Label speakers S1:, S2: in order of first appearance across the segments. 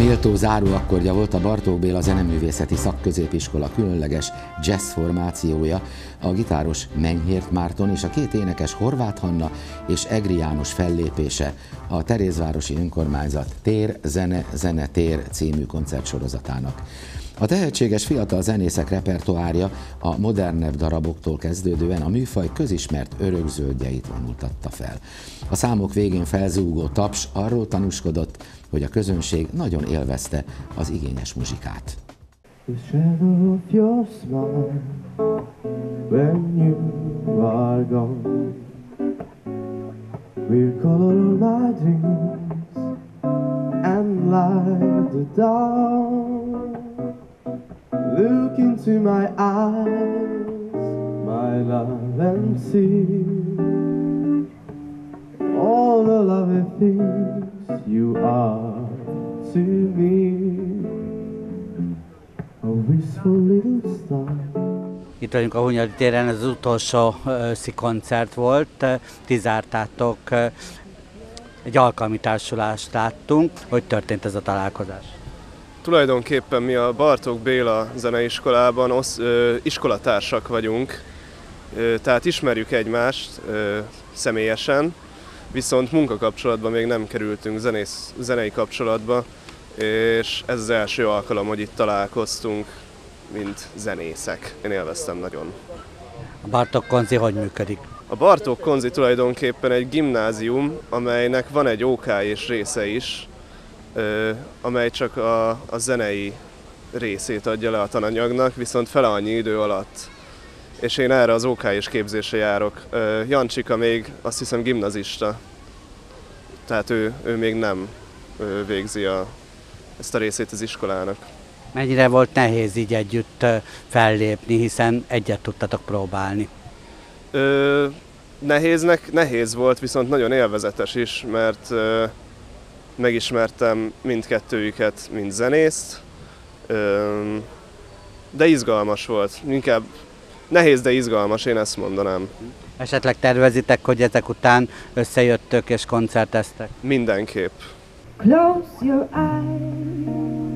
S1: Méltó záróakkordja volt a Bartók Béla Zeneművészeti Szakközépiskola különleges jazz formációja, a gitáros Menyhért Márton és a két énekes Horváth Hanna és Egri János fellépése a Terézvárosi Önkormányzat Tér, Zene, Zene, Tér című koncertsorozatának. A tehetséges fiatal zenészek repertoárja a modernebb daraboktól kezdődően a műfaj közismert örökzöldjeit vonultatta fel. A számok végén felzúgó taps arról tanúskodott, hogy a közönség nagyon élvezte az igényes muzsikát.
S2: Look into my eyes, my love, and see all the lovely things you are to me. A wistful little star.
S3: Itt vagyunk a Hunyadi téren, ez az utolsó őszi koncert volt, ti zártátok, egy alkalmi társulást láttunk. Hogy történt ez a találkozás?
S4: Tulajdonképpen mi a Bartók Béla Zeneiskolában iskolatársak vagyunk, tehát ismerjük egymást személyesen, viszont munkakapcsolatban még nem kerültünk zenei kapcsolatba, és ez az első alkalom, hogy itt találkoztunk, mint zenészek. Én élveztem nagyon.
S3: A Bartók Konzi hogy működik?
S4: A Bartók Konzi tulajdonképpen egy gimnázium, amelynek van egy OK-s része is, amely csak a zenei részét adja le a tananyagnak, viszont fele annyi idő alatt. És én erre az OK-s képzésre járok. Jancsika még azt hiszem gimnazista, tehát ő még nem végzi ezt a részét az iskolának.
S3: Mennyire volt nehéz így együtt fellépni, hiszen egyet tudtatok próbálni?
S4: Nehéz volt, viszont nagyon élvezetes is, mert megismertem mindkettőjüket, mint zenészt, de izgalmas volt. Inkább nehéz, de izgalmas, én ezt mondanám.
S3: Esetleg tervezitek, hogy ezek után összejöttök és koncerteztek?
S4: Mindenképp.
S5: Close your eyes,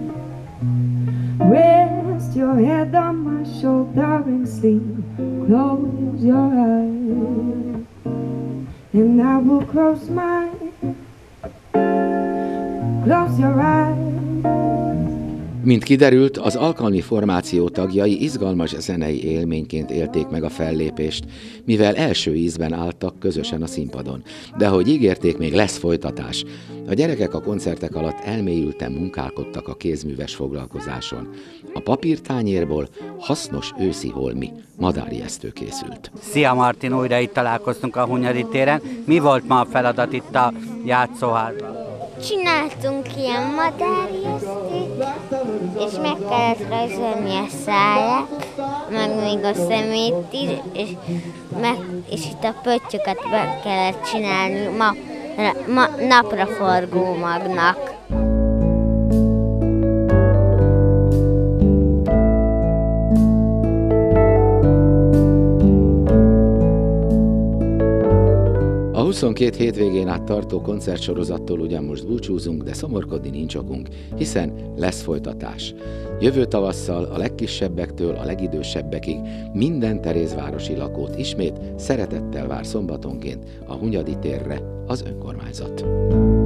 S5: rest your head on my shoulder and sleep. Close your eyes, and I will close mine. Close your eyes.
S1: Mint kiderült, az alkalmi formáció tagjai izgalmas zenei élményként élték meg a fellépést, mivel első ízben álltak közösen a színpadon. De ahogy ígérték, még lesz folytatás. A gyerekek a koncertek alatt elmélyülten munkálkodtak a kézműves foglalkozáson. A papírtányérból hasznos őszi holmi, madárijesztő készült.
S3: Szia Martin, újra itt találkoztunk a Hunyadi téren. Mi volt ma a feladat itt a játszóházban?
S6: Csináltunk ilyen madárjesztőt, és meg kellett rajzolni a száját, meg még a szemét is, és itt a pöttyöket be kellett csinálni napraforgó magnak.
S1: A 22 hétvégén át tartó koncertsorozattól ugyan most búcsúzunk, de szomorkodni nincs okunk, hiszen lesz folytatás. Jövő tavasszal a legkisebbektől a legidősebbekig minden terézvárosi lakót ismét szeretettel vár szombatonként a Hunyadi térre az önkormányzat.